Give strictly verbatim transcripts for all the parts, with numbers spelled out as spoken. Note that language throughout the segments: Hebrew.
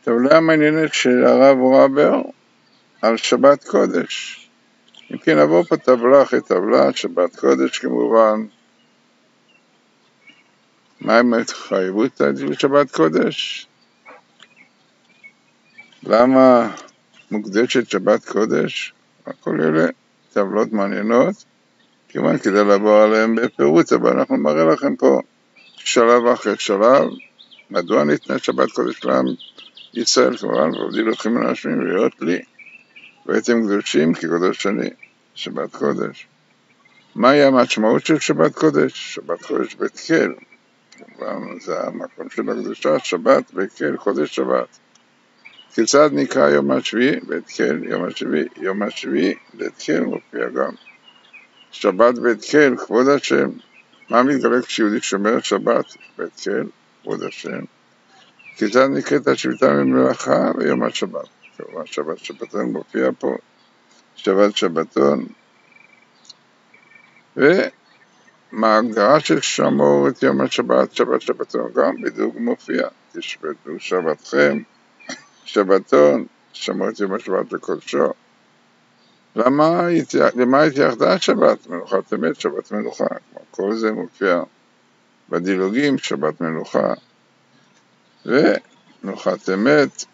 טבלה מעניינת של הרב רובר על שבת קודש. אם כן, נעבור פה טבלה אחרי טבלה, שבת קודש כמובן. מה עם התחייבות לשבת קודש? למה מוקדשת שבת קודש? הכל אלה טבלות מעניינות, כמובן כדי לעבור עליהם בפירוט, אבל אנחנו מראה לכם פה שלב אחרי שלב, מדוע ניתנה שבת קודש לעם ישראל, כמובן, ועובדים לכם אנשים להיות לי, ואתם קדושים כקדוש אני, שבת קודש. מהי המשמעות של שבת קודש? שבת קודש בית כל, כמובן זה המקום של הקדושה, שבת בית כל, חודש שבת. כיצד נקרא יום השביעי? בית כל, יום השביעי, יום השביעי, בית כל מופיע גם. שבת בית כל, כבוד השם. מה מתגלה כשיהודי שומר שבת? בית כל, כבוד השם. כיצד נקראת השביתה ממלאכה ויום השבת? כמובן שבת שבתון מופיע פה, שבת שבתון. ומה ההגדרה של שמור את יום השבת? שבת שבתון גם בדיוק מופיע. תשבתו שבתכם, שבתון, שמור את יום השבת לקודשו. למה, למה התייחדה השבת? מנוחת אמת, שבת מנוחה. כל זה מופיע בדילוגים, שבת מנוחה. ומנוחת אמת.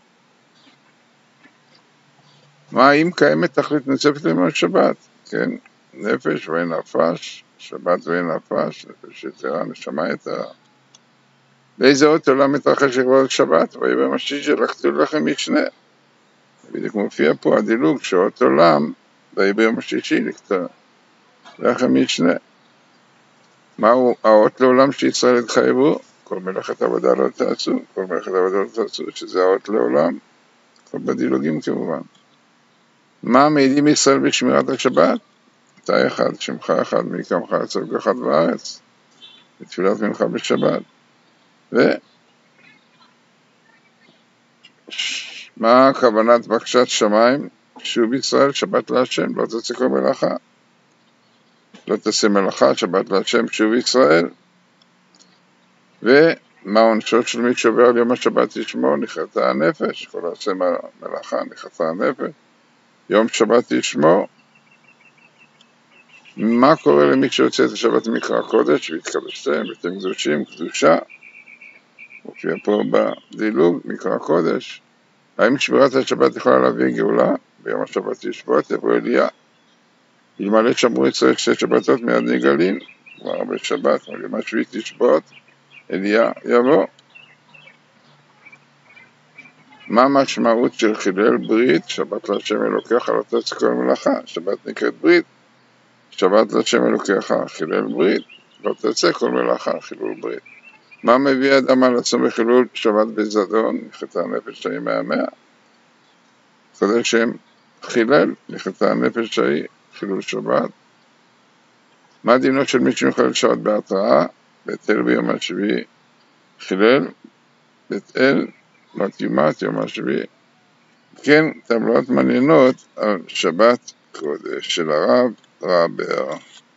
מה, אם קיימת תכלית נוספת ליום השבת? כן, נפש ונפש, שבת ונפש, נפש יתרה, נשמה יתרה. באיזה אות עולם מתרחש לכבוד שבת? ויהי השישי לקחו לכם משנה. בדיוק מופיע פה הדילוג שאות עולם, ויהי השישי לקחו לכם משנה. מהו האות לעולם שישראל התחייבו? כל מלאכת עבודה לא תעשו, כל מלאכת עבודה לא תעשו, שזה האות לעולם, כל בדילוגים כמובן. מה מעידים ישראל בשמירת השבת? אתה אחד, שמך אחד, מקמך יצוק אחד בארץ, בתפילת מנחה בשבת. ומה כוונת בקשת שמיים? שוב ישראל, שבת להשם, לא תעשה כל מלאכה. לא תעשה מלאכה, שבת להשם, שוב ישראל. ומה עונשו של מי שעובר על יום השבת ישמור? נחתה הנפש, כל עושה מלאכה, נחתה הנפש. יום שבת ישמור. מה קורה למי שיוצא את השבת מקרא קודש? והתקדשתם, ואתם קדושים, קדושה. מופיע פה בדילוג, מקרא קודש. האם שמירת השבת יכולה להביא גאולה? ביום השבת ישבות, יבוא אליה. אלמלא שמרו ישראל שתי שבתות מיד נגאלין, כבר בשבת, ביום השביעי תשבות, אליה יבוא. מה המשמעות של חילל ברית? שבת להשם אלוקיך לא תעשה כל מלאכה, שבת נקראת ברית. שבת להשם אלוקיך, חילל ברית, לא תעשה כל מלאכה, חילול ברית. מה מביא אדם על עצמו בחילול שבת בזדון? נחתה הנפש ההיא מהמאה. קודם שם חילל, נחתה הנפש ההיא, חילול שבת. מה דינו של מי שמחלל שבת בהתראה? בית אל ביום השביעי חילל, בית אל מתאימת יום השביעי. כן, טבלות מעניינות על שבת קודש של הרב רובר.